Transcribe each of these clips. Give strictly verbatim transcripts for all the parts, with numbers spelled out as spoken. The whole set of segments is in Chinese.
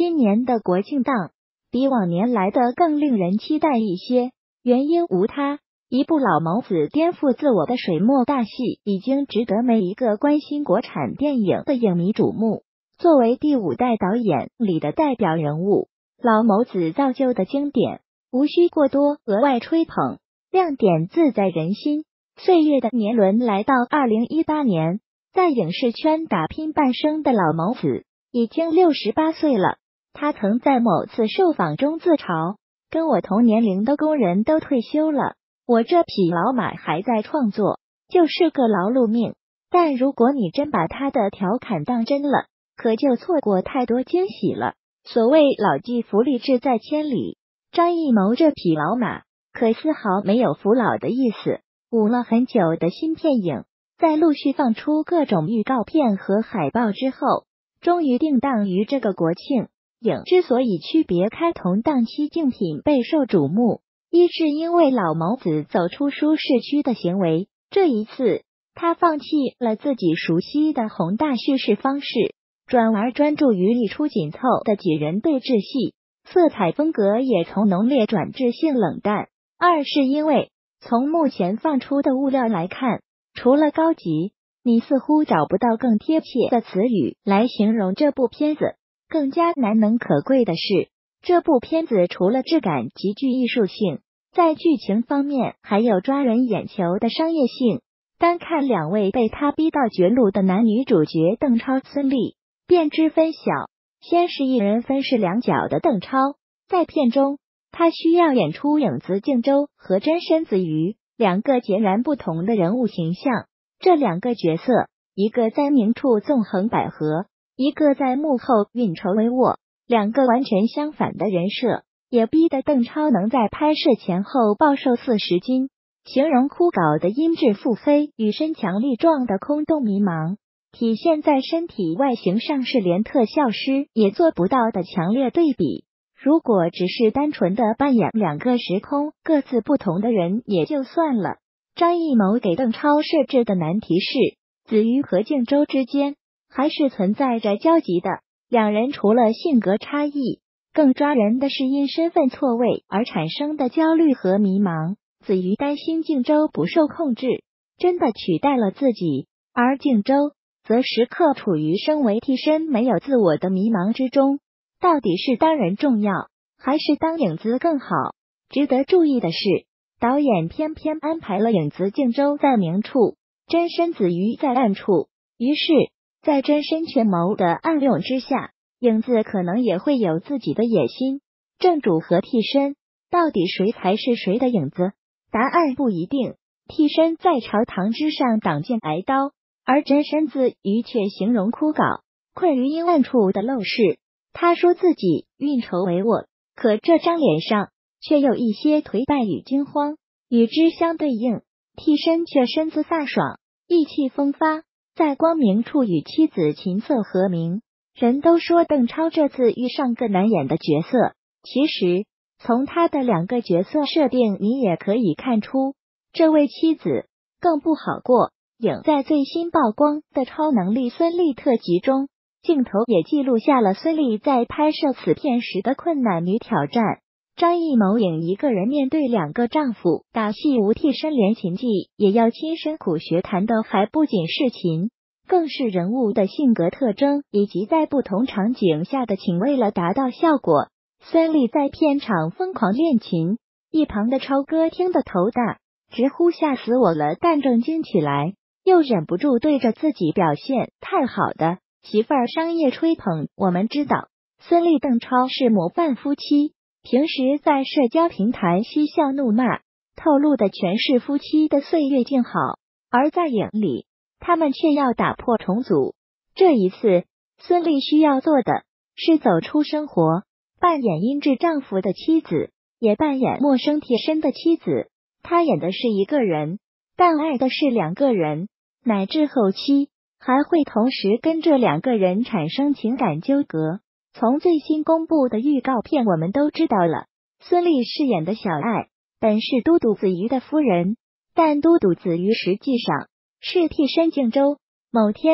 今年的国庆档比往年来的更令人期待一些，原因无他，一部老谋子颠覆自我的水墨大戏已经值得每一个关心国产电影的影迷瞩目。作为第五代导演里的代表人物，老谋子造就的经典无需过多额外吹捧，亮点自在人心。岁月的年轮来到二零一八年，在影视圈打拼半生的老谋子已经六十八岁了。他曾在某次受访中自嘲，跟我同年龄的工人都退休了，我这匹老马还在创作，就是个劳碌命。但如果你真把他的调侃当真了，可就错过太多惊喜了。所谓老骥伏枥，志在千里，张艺谋这匹老马可丝毫没有服老的意思。捂了很久的新片影，在陆续放出各种预告片和海报之后，终于定档于这个国庆。影之所以区别开同档期竞品备受瞩目，一是因为老谋子走出舒适区的行为，这一次他放弃了自己熟悉的宏大叙事方式，转而专注于力出紧凑的几人对峙戏，色彩风格也从浓烈转至性冷淡。二是因为从目前放出的物料来看，除了高级，你似乎找不到更贴切的词语来形容这部片子。更加难能可贵的是，这部片子除了质感极具艺术性，在剧情方面还有抓人眼球的商业性。单看两位被他逼到绝路的男女主角邓超、孙俪，便知分晓。先是一人分饰两角的邓超，在片中他需要演出影子靖州和真身子瑜两个截然不同的人物形象。这两个角色，一个在明处纵横捭阖，一个在幕后运筹帷幄，两个完全相反的人设，也逼得邓超能在拍摄前后暴瘦四十斤。形容枯槁的阴质腹黑与身强力壮的空洞迷茫，体现在身体外形上是连特效师也做不到的强烈对比。如果只是单纯的扮演两个时空各自不同的人也就算了，张艺谋给邓超设置的难题是，子瑜和靖州之间还是存在着交集的。两人除了性格差异，更抓人的是因身份错位而产生的焦虑和迷茫。子瑜担心靖州不受控制，真的取代了自己，而靖州则时刻处于身为替身没有自我的迷茫之中。到底是当人重要，还是当影子更好？值得注意的是，导演偏偏安排了影子靖州在明处，真身子瑜在暗处。于是在真身权谋的暗涌之下，影子可能也会有自己的野心。正主和替身，到底谁才是谁的影子？答案不一定。替身在朝堂之上挡剑挨刀，而真身子瑜却形容枯槁，困于阴暗处的陋室。他说自己运筹帷幄，可这张脸上却有一些颓败与惊慌。与之相对应，替身却身姿飒爽，意气风发，在光明处与妻子琴瑟和鸣。人都说邓超这次遇上个难演的角色，其实从他的两个角色设定，你也可以看出，这位妻子更不好过。影在最新曝光的超能力孙俪特辑中，镜头也记录下了孙俪在拍摄此片时的困难与挑战。张艺谋影一个人面对两个丈夫，打戏无替身，连琴技也要亲身苦学，弹的还不仅是琴，更是人物的性格特征以及在不同场景下的情。为了达到效果，孙俪在片场疯狂练琴，一旁的超哥听得头大，直呼吓死我了，但正经起来又忍不住对着自己表现太好的媳妇儿商业吹捧。我们知道孙俪邓超是模范夫妻，平时在社交平台嬉笑怒骂，透露的全是夫妻的岁月静好，而在影里他们却要打破重组。这一次孙俪需要做的是走出生活，扮演阴质丈夫的妻子，也扮演陌生替身的妻子。她演的是一个人，但爱的是两个人，乃至后期还会同时跟这两个人产生情感纠葛。从最新公布的预告片我们都知道了，孙俪饰演的小爱本是都督子瑜的夫人，但都督子瑜实际上是替身靖州。某天，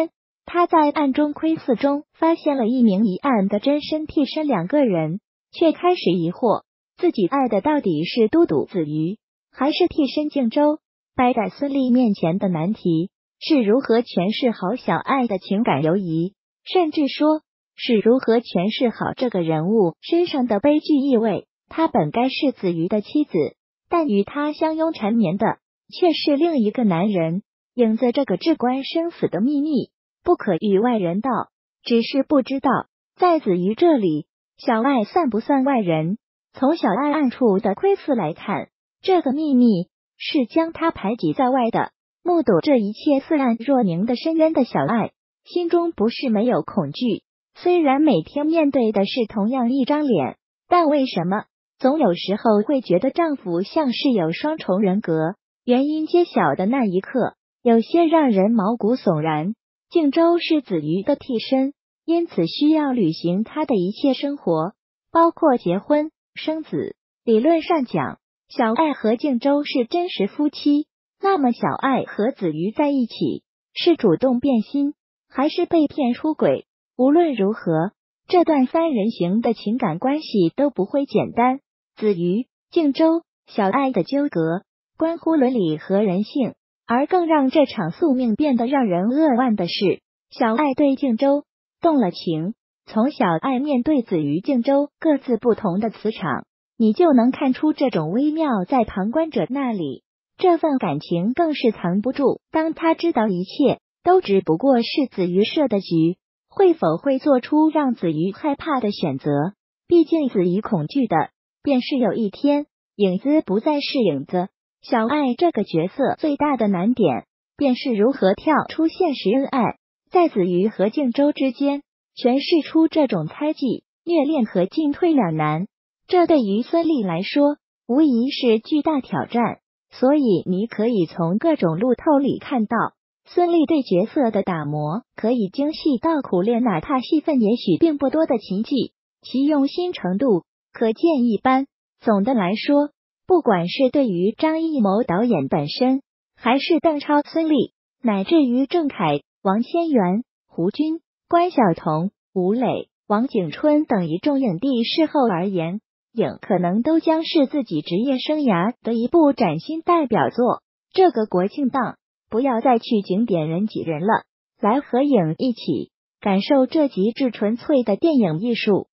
他在暗中窥伺中发现了一明一暗的真身替身两个人，却开始疑惑自己爱的到底是都督子瑜还是替身靖州。摆在孙俪面前的难题是如何诠释好小爱的情感犹疑，甚至说是如何诠释好这个人物身上的悲剧意味。他本该是子瑜的妻子，但与他相拥缠绵的却是另一个男人。影子这个至关生死的秘密不可与外人道，只是不知道在子瑜这里，小爱算不算外人？从小爱暗处的窥伺来看，这个秘密是将他排挤在外的。目睹这一切似暗若明的深渊的小爱，心中不是没有恐惧。虽然每天面对的是同样一张脸，但为什么总有时候会觉得丈夫像是有双重人格？原因揭晓的那一刻，有些让人毛骨悚然。靖州是子瑜的替身，因此需要履行他的一切生活，包括结婚、生子。理论上讲，小爱和靖州是真实夫妻，那么小爱和子瑜在一起，是主动变心，还是被骗出轨？无论如何，这段三人行的情感关系都不会简单。子瑜、靖州、小爱的纠葛，关乎伦理和人性。而更让这场宿命变得让人扼腕的是，小爱对靖州动了情。从小爱面对子瑜、靖州各自不同的磁场，你就能看出这种微妙。在旁观者那里，这份感情更是藏不住。当他知道一切都只不过是子瑜设的局，会否会做出让子瑜害怕的选择？毕竟子瑜恐惧的便是有一天影子不再是影子。小爱这个角色最大的难点便是如何跳出现实恩爱，在子瑜和靖州之间诠释出这种猜忌、虐恋和进退两难。这对于孙俪来说无疑是巨大挑战，所以你可以从各种路透里看到孙俪对角色的打磨可以精细到苦练，哪怕戏份也许并不多的情妓，其用心程度可见一斑。总的来说，不管是对于张艺谋导演本身，还是邓超、孙俪，乃至于郑恺、王千源、胡军、关晓彤、吴磊、王景春等一众影帝，事后而言，影可能都将是自己职业生涯的一部崭新代表作。这个国庆档，不要再去景点人挤人了，来和影一起感受这极致纯粹的电影艺术。